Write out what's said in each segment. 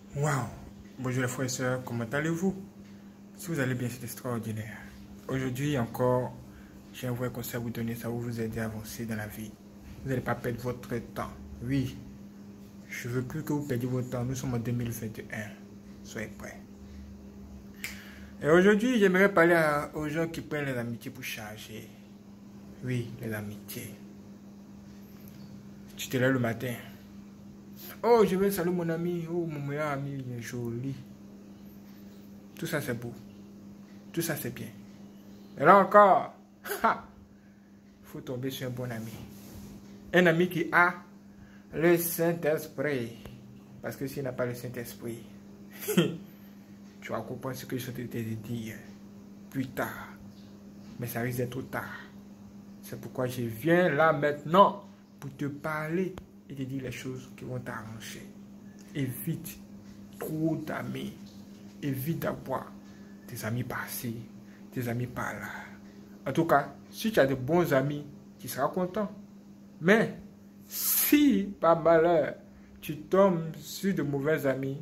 Waouh! Bonjour les frères et sœurs, comment allez-vous? Si vous allez bien, c'est extraordinaire. Aujourd'hui encore, j'ai un vrai conseil à vous donner, ça va vous aider à avancer dans la vie. Vous n'allez pas perdre votre temps. Oui, je veux plus que vous perdiez votre temps. Nous sommes en 2021. Soyez prêts. Et aujourd'hui, j'aimerais parler aux gens qui prennent les amitiés pour charger. Oui, les amitiés. Tu te lèves le matin. Oh, je vais saluer mon ami. Oh, mon meilleur ami, il est joli. Tout ça, c'est beau. Tout ça, c'est bien. Et là encore, il faut tomber sur un bon ami. Un ami qui a le Saint-Esprit. Parce que s'il n'a pas le Saint-Esprit, tu vas comprendre ce que je suis en train de te dire plus tard. Mais ça risque d'être trop tard. C'est pourquoi je viens là maintenant pour te parler et te dire les choses qui vont t'arranger. Évite trop d'amis. Évite d'avoir tes amis par-ci, tes amis par-là. En tout cas, si tu as de bons amis, tu seras content. Mais si, par malheur, tu tombes sur de mauvais amis,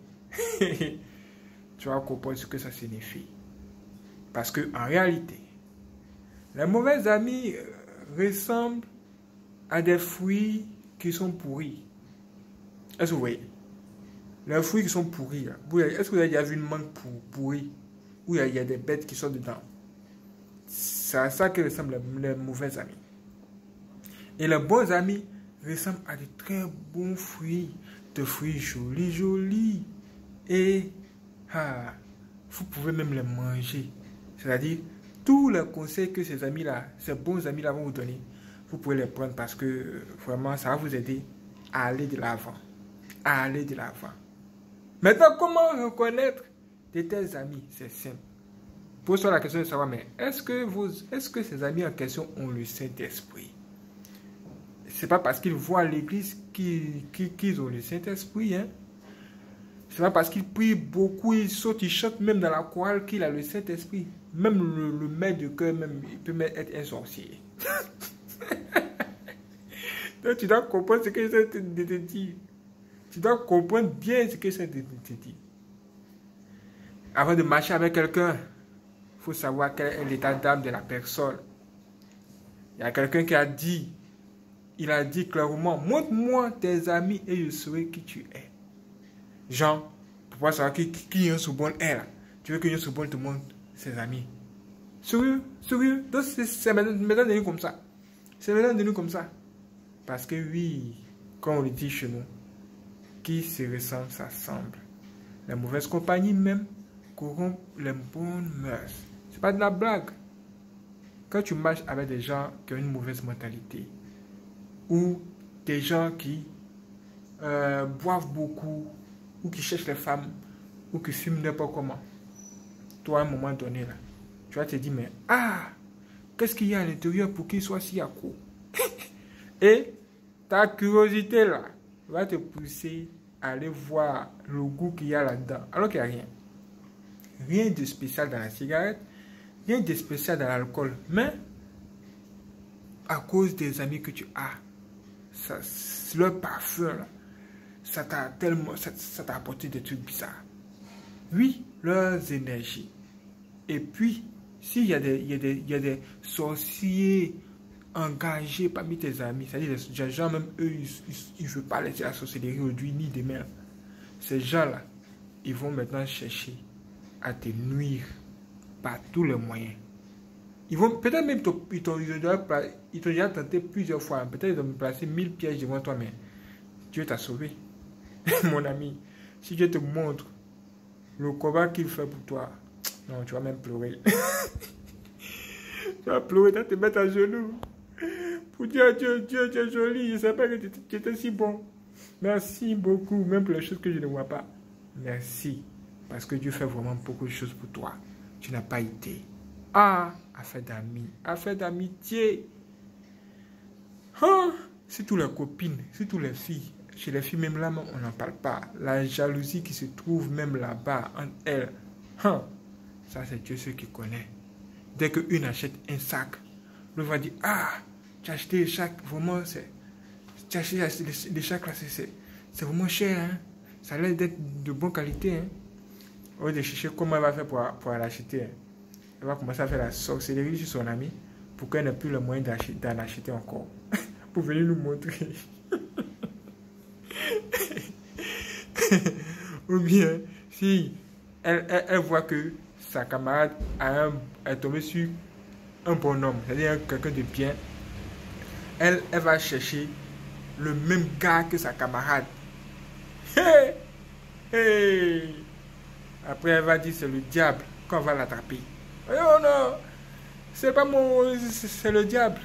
tu vas comprendre ce que ça signifie. Parce qu'en réalité, les mauvais amis ressemblent à des fruits qui sont pourris. Est-ce que vous voyez? Les fruits qui sont pourris, est-ce que vous avez déjà vu une mangue pourrie où il y a des bêtes qui sont dedans? C'est à ça que ressemblent les mauvais amis. Et les bons amis ressemblent à de très bons fruits, de fruits jolis, jolis. Et vous pouvez même les manger. C'est-à-dire, tous les conseils que ces amis-là, ces bons amis-là vont vous donner, vous pouvez les prendre parce que vraiment, ça va vous aider à aller de l'avant. À aller de l'avant. Maintenant, comment reconnaître de tes amis? C'est simple. Pose-toi la question de savoir, mais est-ce que ces amis en question ont le Saint-Esprit? C'est pas parce qu'ils voient l'église qu'ils ont le Saint-Esprit, hein? C'est pas parce qu'ils prient beaucoup, ils sautent, ils chantent même dans la chorale qu'il a le Saint-Esprit. Même le maître de cœur, même, il peut même être un sorcier. Donc tu dois comprendre ce que je te dire. Tu dois comprendre bien ce que je te dire. Avant de marcher avec quelqu'un, il faut savoir quel est l'état d'âme de la personne. Il y a quelqu'un qui a dit, il a dit clairement, montre-moi tes amis et je saurai qui tu es. Jean, pour pouvoir savoir qui est un Soubonne est là. Tu veux que un Soubonne te montre ses amis. Sérieux, sérieux. Donc c'est maintenant devenu comme ça. C'est maintenant devenu comme ça. Parce que oui, comme on le dit chez nous, qui se ressemble s'assemble. La mauvaise compagnie même corrompt les bonnes mœurs. C'est pas de la blague. Quand tu marches avec des gens qui ont une mauvaise mentalité, ou des gens qui boivent beaucoup, ou qui cherchent les femmes, ou qui fument n'importe comment, toi à un moment donné là, tu vas te dire, mais qu'est-ce qu'il y a à l'intérieur pour qu'il soit si accro? Et ta curiosité là va te pousser à aller voir le goût qu'il y a là-dedans, alors qu'il n'y a rien. Rien de spécial dans la cigarette, rien de spécial dans l'alcool, mais à cause des amis que tu as, leur parfum là, ça t'a apporté des trucs bizarres. Oui, leurs énergies. Et puis, s'il y a des sorciers engagés parmi tes amis, c'est-à-dire des gens, même eux, ils ne veulent pas laisser la sorcellerie aujourd'hui ni demain. Ces gens-là, ils vont maintenant chercher à te nuire par tous les moyens. Ils vont peut-être même ils t'ont déjà tenté plusieurs fois. Peut-être ils ont placé 1000 pièges devant toi, mais Dieu t'a sauvé. Mon ami, si Dieu te montre le combat qu'il fait pour toi, non, tu vas même pleurer. Tu vas pleurer, tu vas te mettre à genoux. Pour dire Dieu, tu es joli, je ne sais pas que tu étais si bon. Merci beaucoup, même pour les choses que je ne vois pas. Merci, parce que Dieu fait vraiment beaucoup de choses pour toi. Tu n'as pas été. Affaire d'amis, affaire d'amitié. Surtout les copines, surtout les filles. Chez les filles, même là, on n'en parle pas. La jalousie qui se trouve même là-bas, entre elles. Ça, c'est Dieu seul qui connaît. Dès qu'une achète un sac, l'autre va dire, tu as acheté le sac, vraiment, tu as acheté les sacs là, c'est vraiment cher, hein. Ça a l'air d'être de bonne qualité. Hein. Au lieu de chercher comment elle va faire pour l'acheter. Hein. Elle va commencer à faire la sorcellerie sur son ami pour qu'elle n'ait plus le moyen d'en acheter encore. Pour venir nous montrer. Ou bien, si elle voit que sa camarade est tombée sur un bon homme, c'est-à-dire quelqu'un de bien, elle va chercher le même gars que sa camarade. Hey! Hey! Après, elle va dire c'est le diable qu'on va l'attraper. Oh non! C'est pas mon... C'est le diable.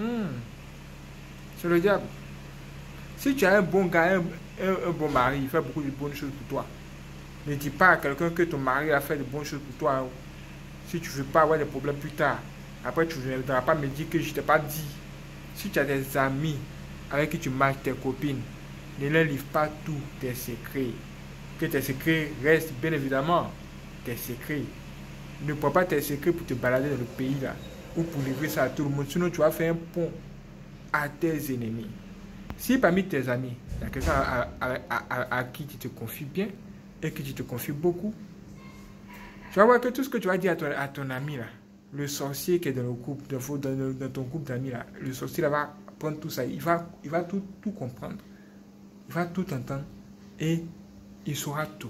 C'est le diable. Si tu as un bon gars, un bon mari, il fait beaucoup de bonnes choses pour toi. Ne dis pas à quelqu'un que ton mari a fait de bonnes choses pour toi. Si tu ne veux pas avoir des problèmes plus tard. Après, tu ne viendras pas me dire que je ne t'ai pas dit. Si tu as des amis avec qui tu marches, tes copines, ne leur livre pas tous tes secrets. Que tes secrets restent, bien évidemment, tes secrets. Ne prends pas tes secrets pour te balader dans le pays là. Ou pour livrer ça à tout le monde. Sinon, tu vas faire un pont à tes ennemis. Si parmi tes amis, il y a quelqu'un à qui tu te confies bien et qui tu te confies beaucoup, tu vas voir que tout ce que tu vas dire à ton ami là, le sorcier qui est dans le groupe, dans ton groupe d'amis là, le sorcier là va prendre tout ça, il va tout comprendre, il va tout entendre et il saura tout.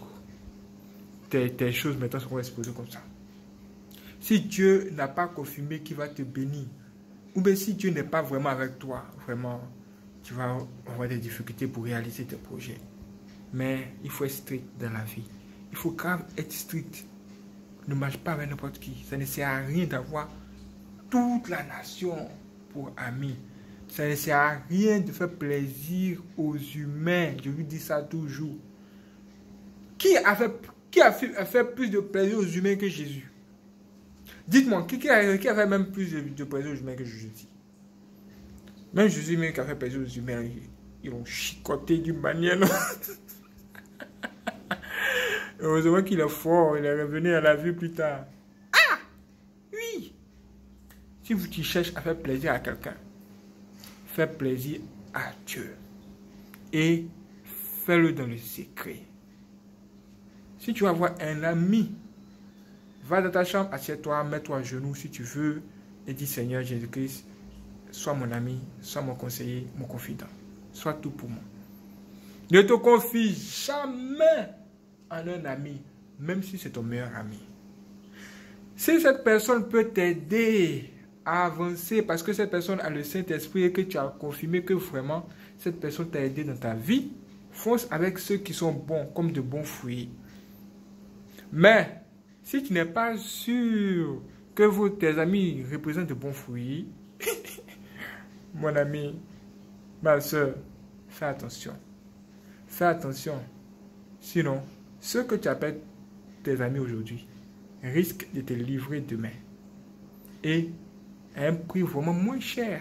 Tes choses maintenant seront exposées comme ça. Si Dieu n'a pas confirmé qu'il va te bénir, ou bien si Dieu n'est pas vraiment avec toi, vraiment, tu vas avoir des difficultés pour réaliser tes projets. Mais il faut être strict dans la vie. Il faut quand même être strict. Ne marche pas avec n'importe qui. Ça ne sert à rien d'avoir toute la nation pour amis. Ça ne sert à rien de faire plaisir aux humains. Je vous dis ça toujours. Qui a fait plus de plaisir aux humains que Jésus? Dites-moi, qui a fait même plus de plaisir aux humains que Jésus? Même Jésus, même qui a fait plaisir aux humains, ils l'ont chicoté d'une manière. Heureusement qu'il est fort, il est revenu à la vie plus tard. Ah! Oui! Si tu cherches à faire plaisir à quelqu'un, fais plaisir à Dieu. Et fais-le dans le secret. Si tu vas voir un ami, va dans ta chambre, assieds-toi, mets-toi à genoux si tu veux, et dis Seigneur Jésus-Christ, sois mon ami, sois mon conseiller, mon confident. Sois tout pour moi. Ne te confie jamais en un ami, même si c'est ton meilleur ami. Si cette personne peut t'aider à avancer, parce que cette personne a le Saint-Esprit et que tu as confirmé que vraiment cette personne t'a aidé dans ta vie, fonce avec ceux qui sont bons, comme de bons fruits. Mais, si tu n'es pas sûr que tes amis représentent de bons fruits, mon ami, ma soeur, fais attention. Fais attention. Sinon, ceux que tu appelles tes amis aujourd'hui risquent de te livrer demain. Et à un prix vraiment moins cher.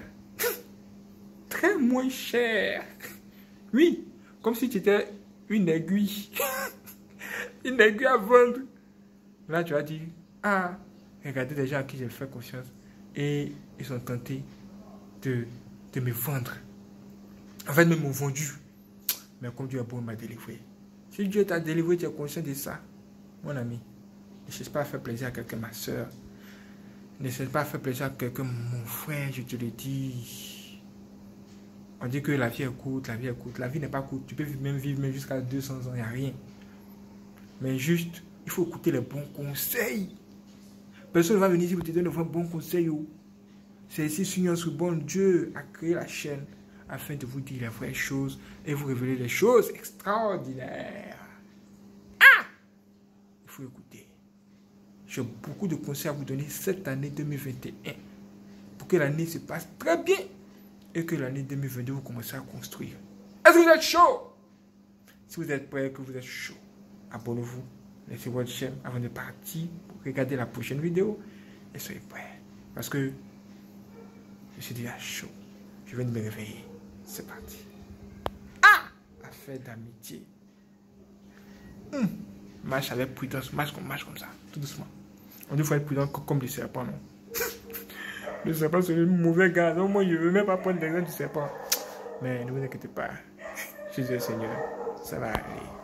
Très moins cher. Oui, comme si tu étais une aiguille. Une aiguille à vendre. Là, tu vas dire, ah, regardez les gens à qui j'ai fait confiance. Et ils sont tentés de me vendre. En fait, même m'ont vendu. Mais comme Dieu est bon, il m'a délivré. Si Dieu t'a délivré, tu es conscient de ça. Mon ami, ne cherche pas à faire plaisir à quelqu'un, ma soeur. Ne cherche pas à faire plaisir à quelqu'un, mon frère, je te le dis. On dit que la vie est courte, la vie est courte. La vie n'est pas courte. Tu peux même vivre jusqu'à 200 ans, il n'y a rien. Mais juste, il faut écouter les bons conseils. Personne ne va venir ici pour te donner un bon conseil. C'est ici, Seigneur, ce bon Dieu a créé la chaîne afin de vous dire les vraies choses et vous révéler les choses extraordinaires. Ah! Il faut écouter. J'ai beaucoup de conseils à vous donner cette année 2021 pour que l'année se passe très bien et que l'année 2022 vous commencez à construire. Est-ce que vous êtes chaud? Si vous êtes prêt, que vous êtes chaud, abonnez-vous, laissez votre chaîne avant de partir pour regarder la prochaine vidéo et soyez prêts parce que je suis déjà chaud. Je viens de me réveiller. C'est parti. Ah! Affaire d'amitié. Marche avec prudence. Marche comme ça. Tout doucement. On dit qu'il faut être prudent comme le serpent, non? Le serpent, c'est le mauvais gars. Donc moi, je ne veux même pas prendre l'exemple du serpent. Mais ne vous inquiétez pas. Jésus est Seigneur. Ça va aller.